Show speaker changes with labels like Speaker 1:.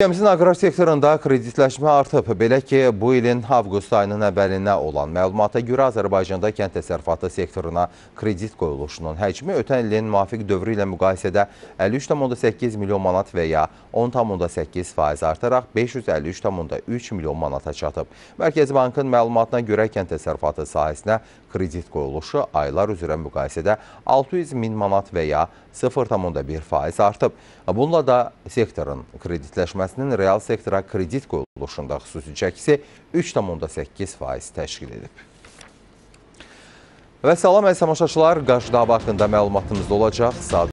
Speaker 1: Ölkəmizin aqrar sektorunda kreditləşmə artıb. Belə ki, bu ilin avqust ayının əvvəlinə olan məlumata görə Azərbaycanda kənd təsərrüfatı sektoruna kredit qoyuluşunun həcmi ötən ilin müvafiq dövrü ilə müqayisədə 53,8 milyon manat və ya 10,8% artaraq 553,3 milyon manata çatıb. Mərkəzi Bankın məlumatına görə kənd təsərrüfatı sahəsinə kredit qoyuluşu aylar üzrə müqayisədə 600 min manat və ya 0,1% artıb. Bununla da sektorun kreditləşməsinin real sektora kredit qoyuluşunda xüsusi çəkisi 3,8% təşkil edib. Və salam əziz tamaşaçılar, qarşıda haqqında məlumatımız olacaq.